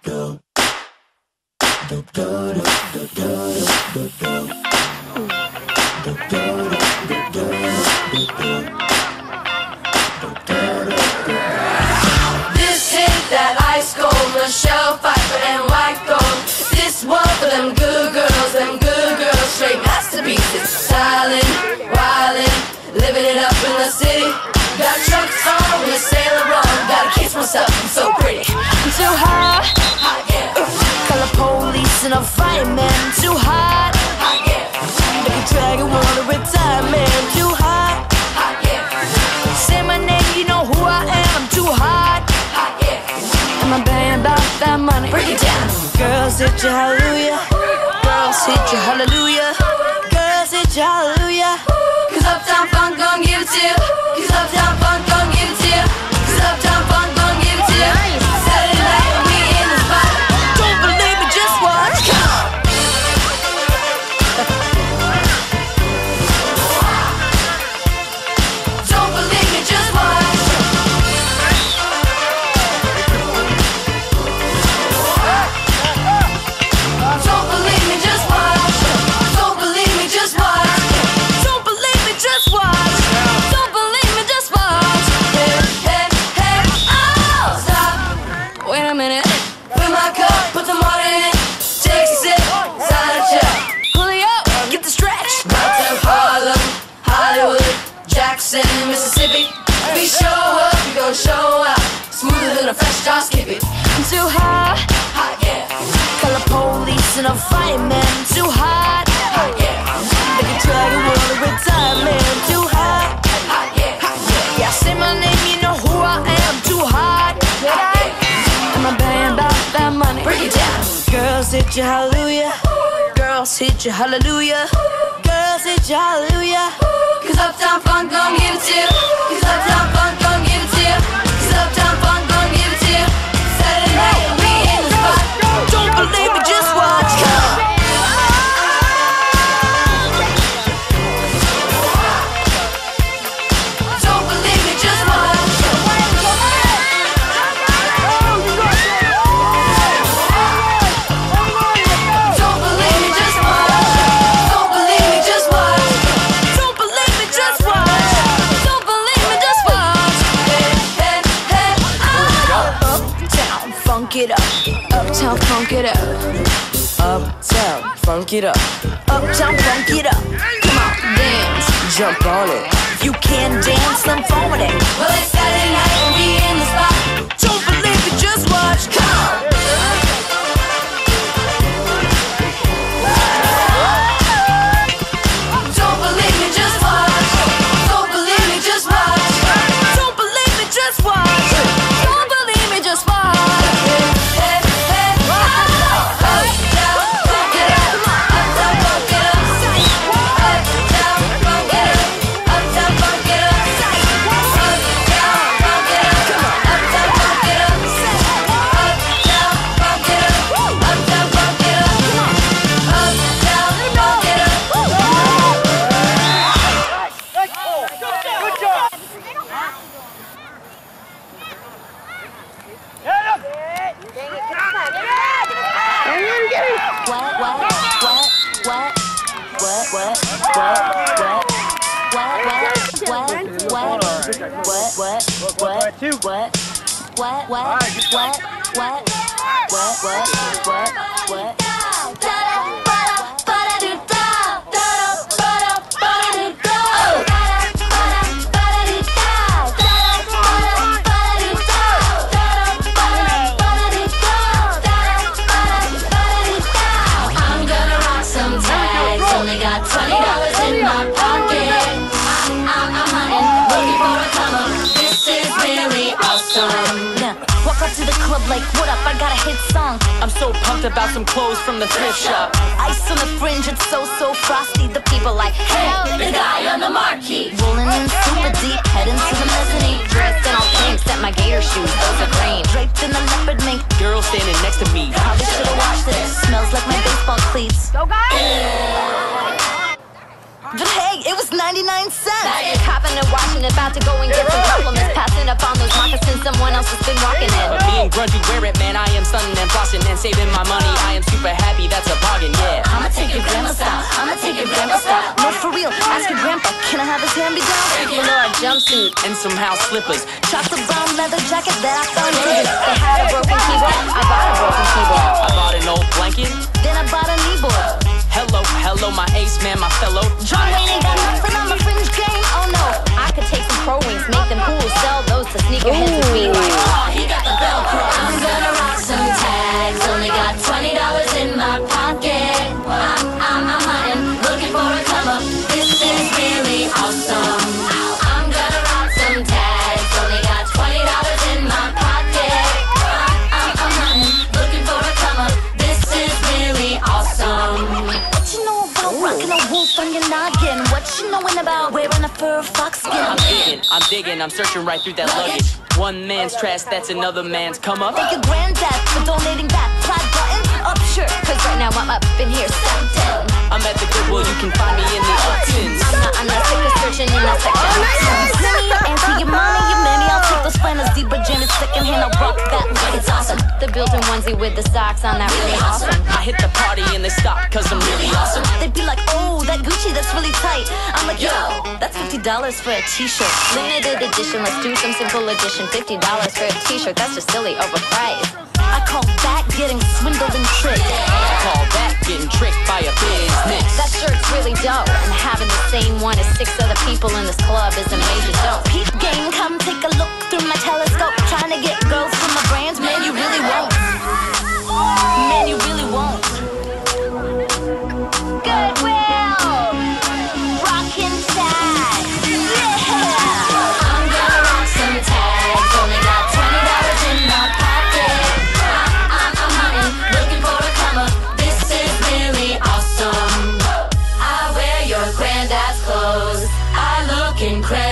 That ice cold, Michelle Pfeiffer and white gold. This one for them good girls, straight masterpieces. Stylin', wildin', living it up in the city. Got trucks on with Sailor Run, gotta kiss myself, I'm so pretty. I'm too hot, hot yeah. Call the police and a fireman. I'm too hot, hot yeah. Make a dragon wanna retire, man. I'm too hot, hot yeah. Say my name, you know who I am. I'm too hot, hot yeah. I'm a band about that money. Break it down. Girls hit you hallelujah. Girls hit you hallelujah. Girls hit you hallelujah. Cause Uptown Funk gon' give it to you. Cause Uptown Funk gon' give it to you. Cause Uptown Funk gon' give it to you. Saturday night we in the spot. Don't believe me, just watch. Come on. Don't believe me, just watch. Don't believe me, just watch. Don't believe me, just watch. Don't believe me, just watch. Don't believe me, just watch. Hey, hey, hey, oh, stop. Wait a minute. Fill my cup, put the water in it. Take a sip, sign a check. Julio, get the stretch. Mountain, Harlem, Hollywood, Jackson, Mississippi. We show up, we gon' show out. Smoother than a fresh drop, skip it. I'm too hot, hot yeah. Call the police and a fireman. I'm too hot, hot yeah. Make a dragon wanna retire, man. I'm too hot, hot yeah. Yeah, say my name, you know who I am. I'm too hot, hot yeah. I'm a band about that money. Break it down. Girls hit you hallelujah. Girls hit you hallelujah. Girls hit you hallelujah. Cause Uptown Funk gon' give it to you. Cause Uptown Funk gon' give it to you. Cause Uptown Funk gon' give it to you. Saturday night we in the spot. Don't believe me, just watch. Come on. Don't believe me, just watch. Don't believe me, just watch. Don't believe me, just watch. Don't believe me, just watch. Don't believe me, just watch. Hey, hey, hey, oh. Uptown, funk it up. Uptown, funk it up. Uptown, funk it up. Uptown, funk it up. Come on, dance, jump on it. If you can't dance, then phone with it. Well, it's Saturday night and we in the spot. Don't believe me, just watch. Come on. Don't believe me, just watch. Don't believe me, just watch. Don't believe me, just watch. Don't believe me, just watch. Hey, hey, hey, oh. Uptown, funk it up. Uptown, funk it up. Uptown, funk it up. Uptown, funk it up. Uptown, funk it up. Uptown, funk it up. Uptown, funk it up. Uptown, funk it up. Uptown, funk it up. I'm gonna rock some tags. Only got $20 in my pocket. I'm hunting, looking for a come up. This is really awesome. Yeah. Walk up to the club like, what up? I got a hit song. I'm so pumped about some clothes from the thrift shop. Ice on the fringe, it's so frosty. The people like, hey, The guy on the marquee. rolling in super deep, heading to the mezzanine. Dressed in all pink, set my gator shoes, those are green. Draped in the leopard mink, Girl standing next to me. probably should've washed it. Smells like my baseball cleats. Go guys! But hey, it was nice. 99 cents. Copping and washing, about to go and get some compliments. Passing up on those moccasins someone else has been walking in. But being grungy, wear it, man. I am stunning and flossing and saving my money. I am super happy, that's a bargain, yeah. I'ma take your grandma style. I'ma take your grandma style. No, for real. Ask your grandpa. Can I have his hand me down? Regular jumpsuit and some house slippers. Chocolate brown leather jacket that I found hidden. They had a broken keyboard. I bought a broken keyboard. I bought an old blanket. Then I bought a kneeboard. Hello, hello, my ace man, my fellow. John Wayne ain't got nothing on my fringe game. Oh no, I could take some pro wings, make them cool, sell those to sneakerheads and be like, oh, he got the Velcro. I'm gonna rock some tags. Only got $20 in my pocket. I'm hunting, looking for a come up. This is really awesome. I'm gonna rock some tags. Only got $20 in my pocket. I'm hunting, looking for a come up. This is really awesome. What you know about rocking a wolf on your noggin? What you knowin' about wearing a fur fox skin? I'm digging, I'm searching right through that luggage. One man's trash, that's another man's come up. Thank your granddad for donating that plaid button up shirt. Cause right now I'm up in here 7'10". I'm at the Goodwill, you can find me in the Uptons. I'm not sick of searching in that section. Send me your auntie, your mommy, your mammy. I'll take those flannel zebra jammies second hand. I'll rock that like it's awesome. The built-in onesie with the socks on, that really awesome. I hit the party and they stop cause I'm really awesome. They'd be like, oh, that Gucci, that's really tight. I'm like, yo, that's $50 for a t-shirt. Limited edition, let's do some simple edition. $50 for a t-shirt, that's just silly, overpriced. I call that getting swindled and tricked. I call that getting tricked by a business. That shirt's really dope, and having the same one as 6 other people in this club is a major dope. Peep game, come take a look through my telescope. Trying to get girls from my brands, man, you really won't. Man, you really won't. Goodwill, rockin' tags, yeah. I'm gonna rock some tags. Only got $20 in my pocket. I'm hunting, looking for a come up. This is really awesome. I wear your granddad's clothes. I look incredible.